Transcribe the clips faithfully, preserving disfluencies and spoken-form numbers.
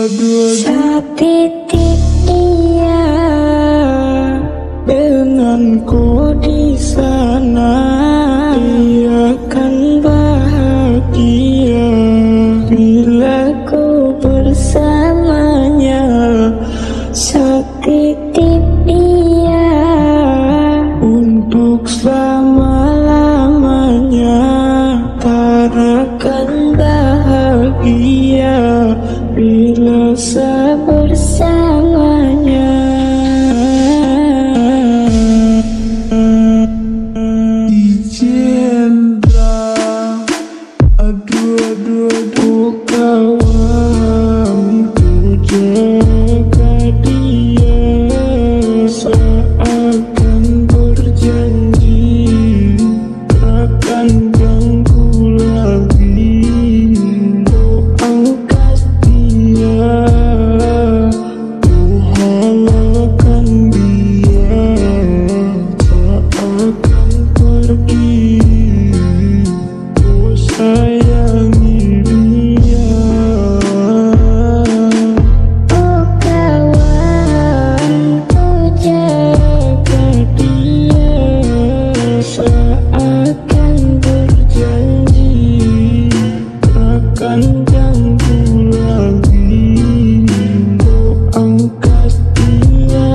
Setitik dia denganku di sana, dia akan bahagia bila ku bersamanya. Setitik dia untuk selama-lamanya, tak akan bahagia bila saya bersamanya. Ijendra, aduh aduh aduh kawan, ku jaga dia, seakan berjanji takkan ganggu lagi. Ku angkat dia, ku halalkan dia, tak akan pergi. Ku sayangi dia. Oh kawan, ku jaga dia, seakan berjanji takkan ganggu lagi. Ku angkat dia,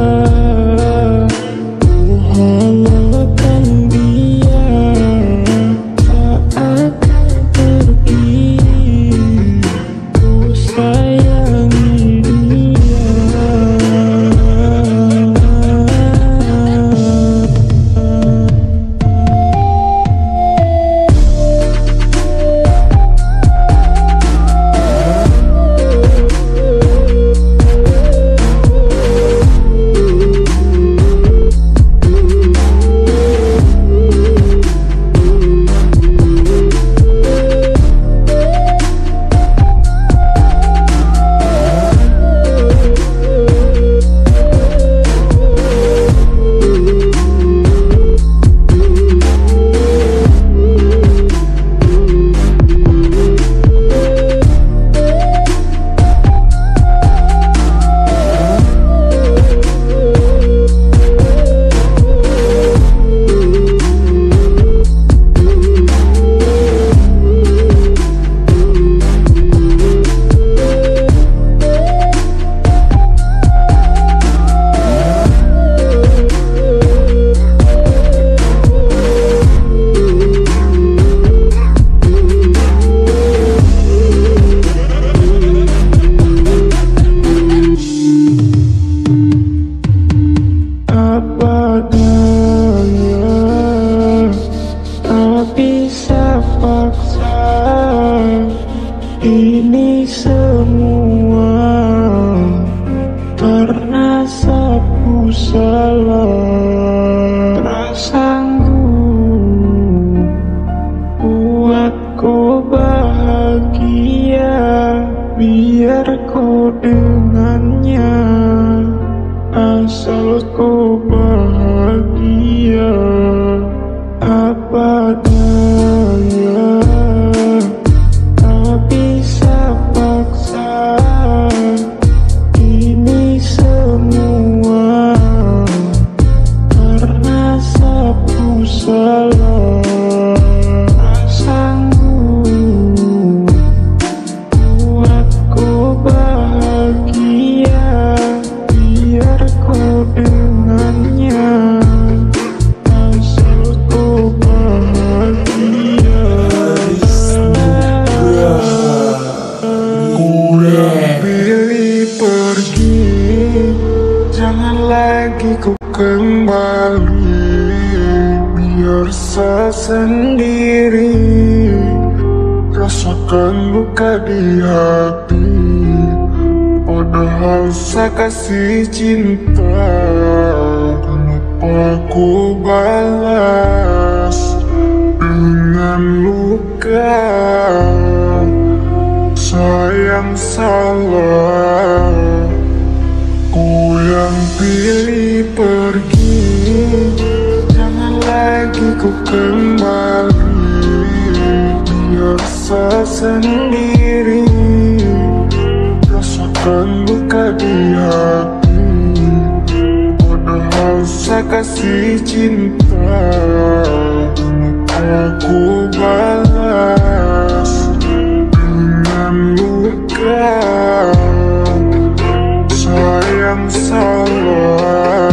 ku halalkan dia, tak akan pergi. Ku sayangi dia. Apa daya, tak bisa paksa ini semua, karena sapu salah. Tak sanggup buatku bahagia, biar ku dengannya, asal ku bahagia. Apa daya, tak bisa paksa ini semua, karena sapu salah. Tak sanggup buatku bahagia, biar ku dengannya, asal ku bahagia. Ku yang pilih pergi, jangan lagi ku kembali, biar saya sendiri rasakan luka di hati. Padahal saya kasih cinta, kenapa ku balas dengan luka? Sayang salah, ku yang pilih pergi, jangan lagi ku kembali, biar saya sendiri rasakan simpan luka di hati, padahal saya kasih cinta. Aku balas dengan luka. Sayang salah.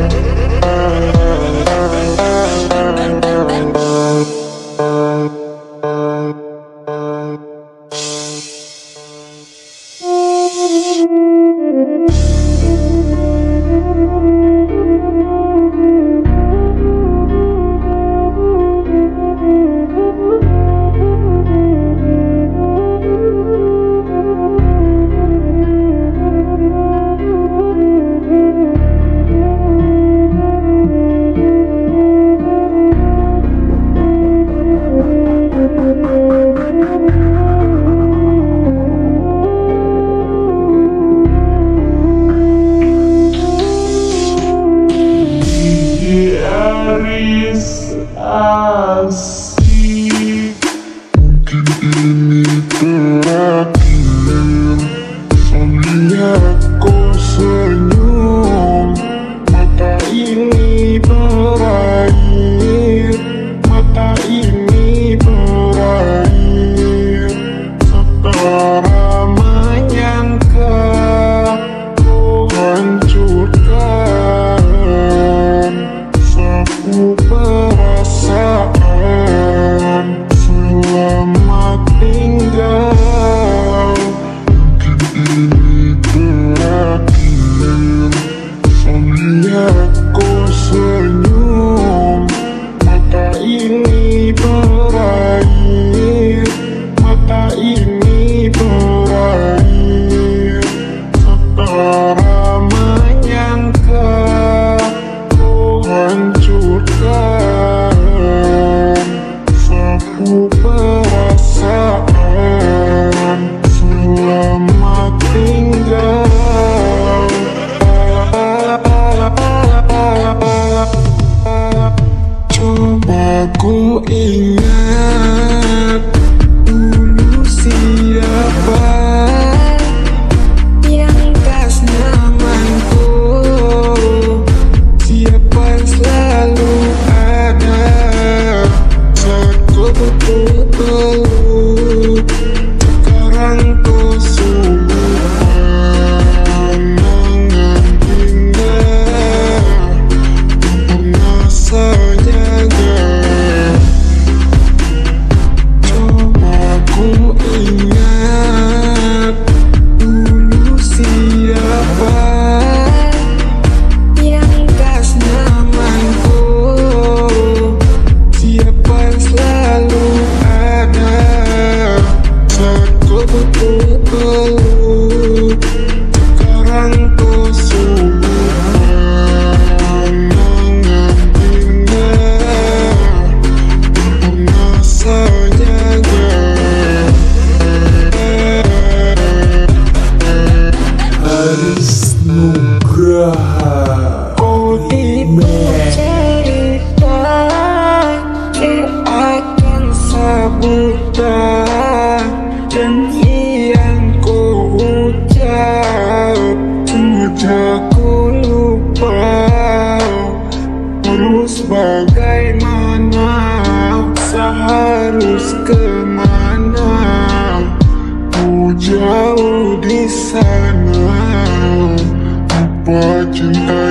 Asik, mungkin ini terakhir. Melihat kau senyum, mata ini berair, mata ini berair. Setara menyangka kau hancurkan sapu perasaan. Selamat tinggal, mungkin ini terakhir. Melihat kau senyum, mata ini berair, mata ini berair. Setara menyangka kau hancurkan sapu perasaan. Selamat tinggal. Coba ku ingat dulu siapa yang kas namaku, siapa yang selalu ada saat ku butuh peluk. Sekarang kau sungguh kenangan indah yang pernah saya jaga. Coba ku ingat dulu siapa yang kas namaku, siapa yang selalu ada saat ku butuh peluk. Sekarang kau sungguh kenangan indah yang pernah saya jaga. Aris Nugraha. Kau itu cerita yang akan sebutan, dan yang ku ucap sejak ku lupa. Terus bagaimana, seharus kemana? Ku jauh di sana, lupa cinta